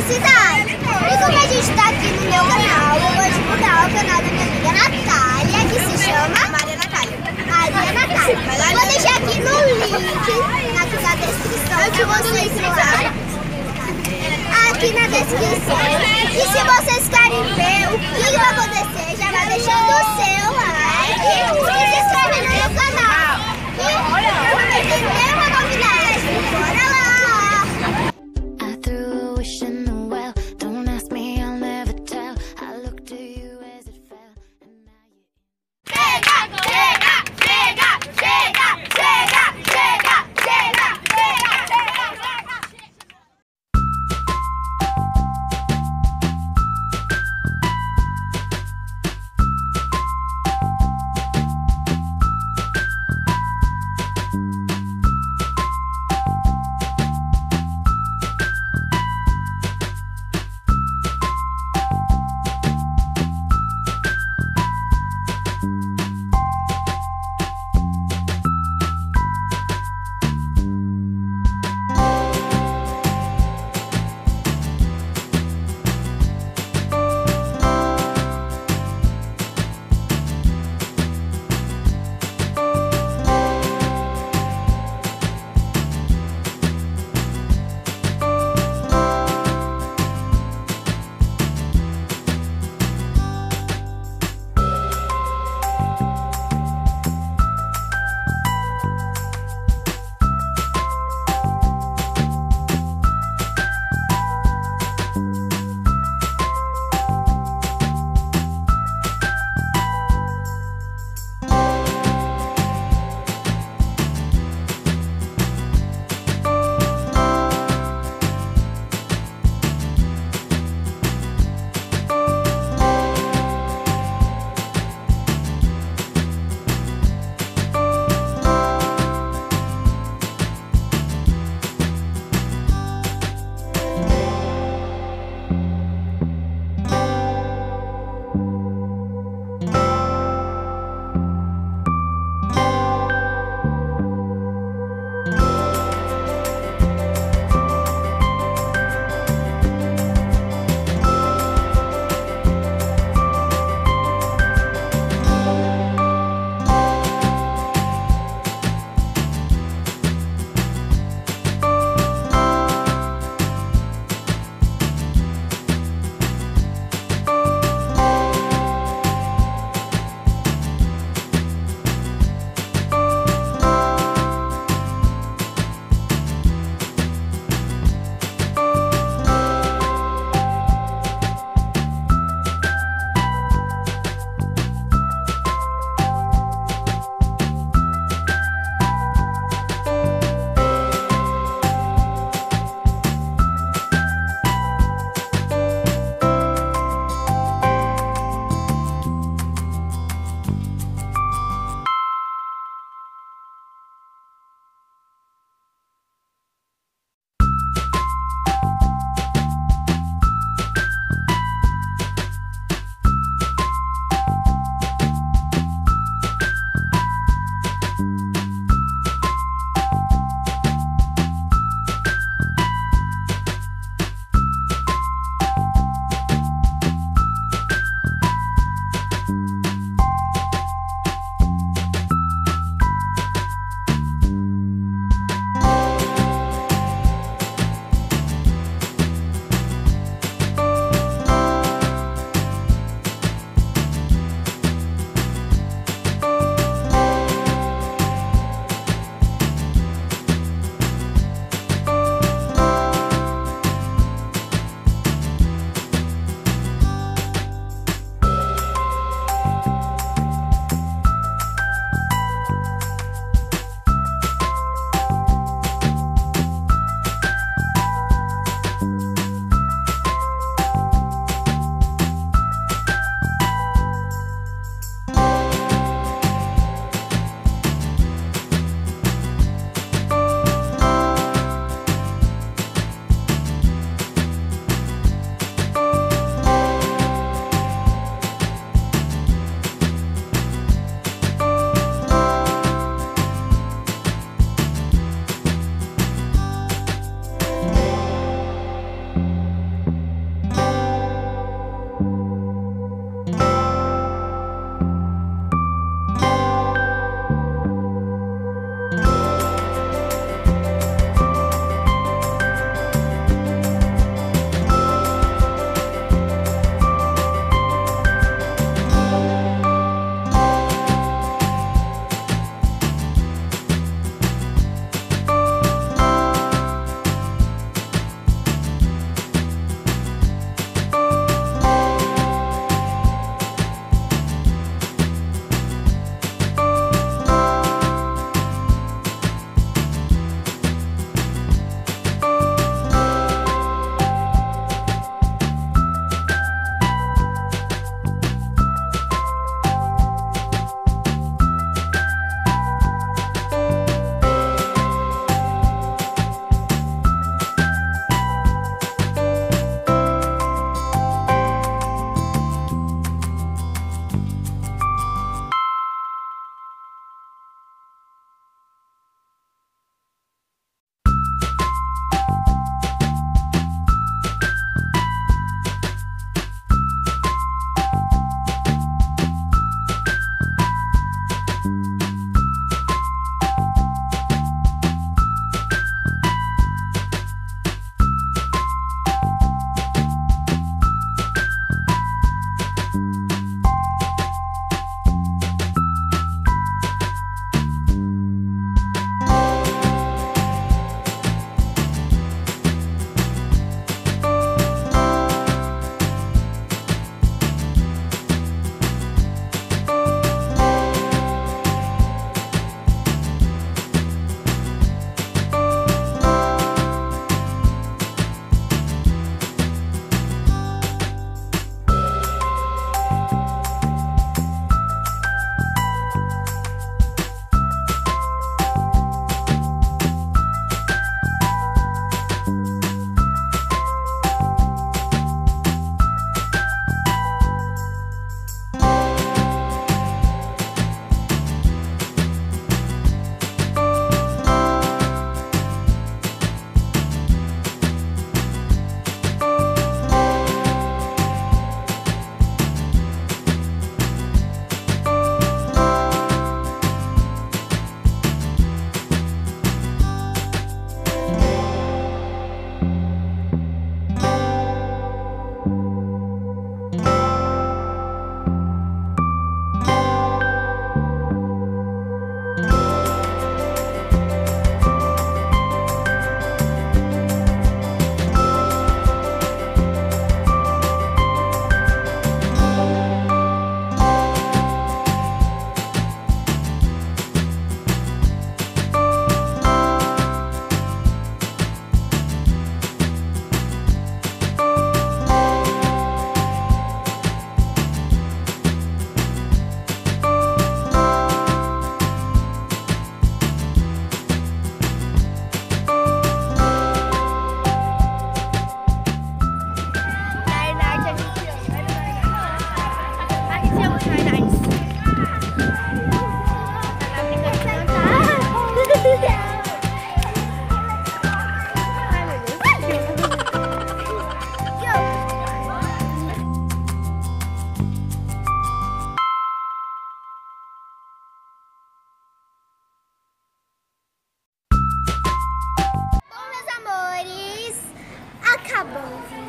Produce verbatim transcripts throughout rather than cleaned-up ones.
cidade. E como a gente tá aqui no meu canal, eu vou divulgar o canal da minha amiga Natália, que se chama Maria Natália. Maria Natália. Vou deixar aqui no link, aqui na descrição, que vocês lá. Aqui na descrição. E se vocês querem ver o que vai acontecer, já vai deixando o seu like e se inscreve no meu canal. E vai ter uma novidade. Bora lá!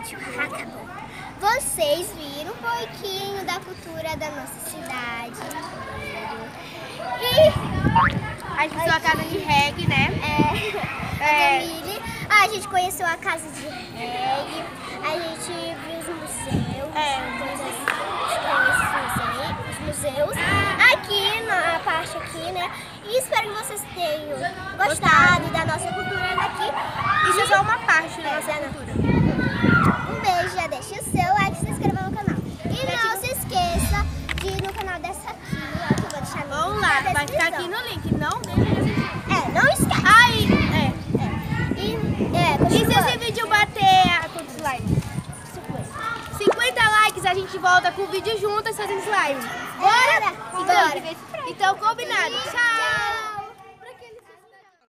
vídeo acabou. Vocês viram um pouquinho da cultura da nossa cidade. E a gente viu a casa de reggae, né? É, É. a Camille, a gente conheceu a casa de reggae, a gente viu os museus, É. coisas, os museus, aqui na parte aqui, né? E espero que vocês tenham gostado da nossa cultura daqui. Isso é só uma parte da nossa É, cultura. Um beijo, já deixa o seu like e se inscreva no canal. E não se esqueça de ir no canal dessa aqui, ó, que eu vou deixar no Vamos lá, na vai ficar descrição. aqui no link, não deixa de assistir. É, não esquece. Aí, é. E, é, E se continua. esse vídeo bater a quantos likes? cinquenta likes, a gente volta com o vídeo juntas fazendo slime. Bora? Então, então combinado. Tchau!